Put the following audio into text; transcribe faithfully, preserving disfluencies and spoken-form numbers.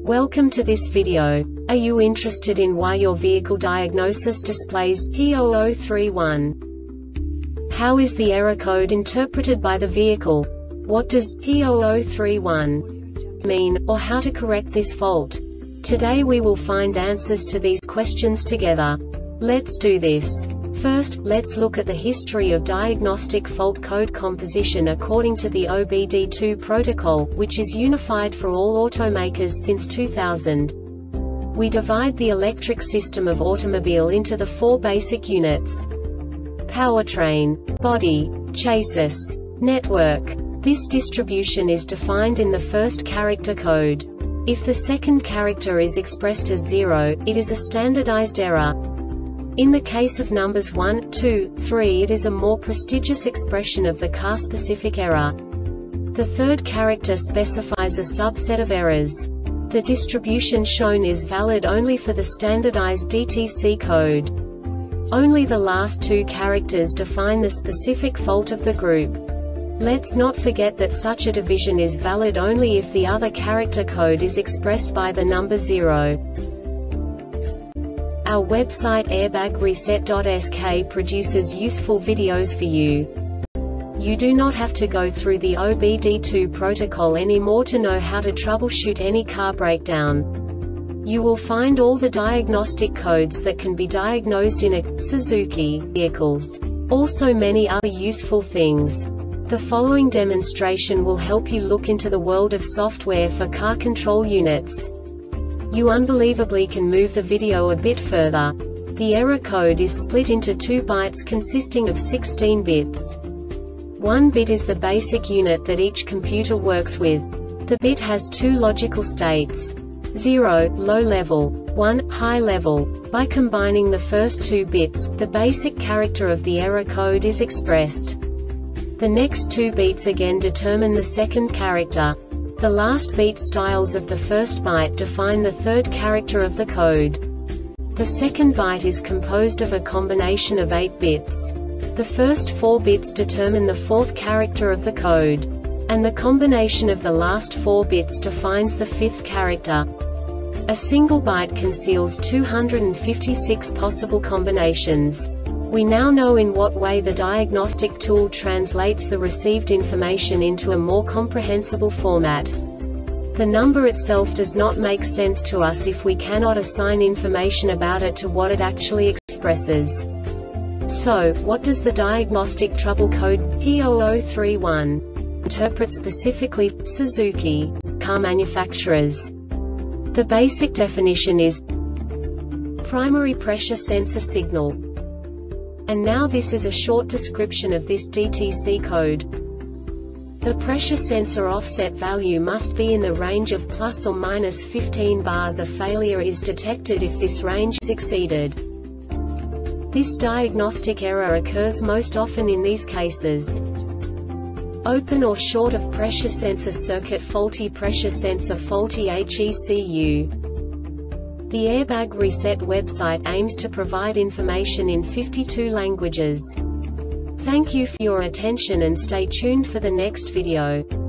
Welcome to this video. Are you interested in why your vehicle diagnosis displays P zero zero three one? How is the error code interpreted by the vehicle? What does P zero zero three one mean, or how to correct this fault? Today we will find answers to these questions together. Let's do this. First, let's look at the history of diagnostic fault code composition according to the O B D two protocol, which is unified for all automakers since two thousand. We divide the electric system of automobile into the four basic units: powertrain, body, chassis, network. This distribution is defined in the first character code. If the second character is expressed as zero, it is a standardized error. In the case of numbers one, two, three, it is a more prestigious expression of the car-specific error. The third character specifies a subset of errors. The distribution shown is valid only for the standardized D T C code. Only the last two characters define the specific fault of the group. Let's not forget that such a division is valid only if the other character code is expressed by the number zero. Our website airbag reset dot S K produces useful videos for you. You do not have to go through the O B D two protocol anymore to know how to troubleshoot any car breakdown. You will find all the diagnostic codes that can be diagnosed in a Suzuki vehicles. Also many other useful things. The following demonstration will help you look into the world of software for car control units. You unbelievably can move the video a bit further. The error code is split into two bytes consisting of sixteen bits. One bit is the basic unit that each computer works with. The bit has two logical states: zero, low level, one, high level. By combining the first two bits, the basic character of the error code is expressed. The next two beats again determine the second character. The last beat styles of the first byte define the third character of the code. The second byte is composed of a combination of eight bits. The first four bits determine the fourth character of the code. And the combination of the last four bits defines the fifth character. A single byte conceals two hundred fifty-six possible combinations. We now know in what way the diagnostic tool translates the received information into a more comprehensible format. The number itself does not make sense to us if we cannot assign information about it to what it actually expresses. So, what does the diagnostic trouble code P zero zero three one interpret specifically for Suzuki car manufacturers? The basic definition is primary pressure sensor signal. And now this is a short description of this D T C code. The pressure sensor offset value must be in the range of plus or minus fifteen bars. A failure is detected if this range is exceeded. This diagnostic error occurs most often in these cases: open or short of pressure sensor circuit, faulty pressure sensor, faulty H E C U. The Airbag Reset website aims to provide information in fifty-two languages. Thank you for your attention and stay tuned for the next video.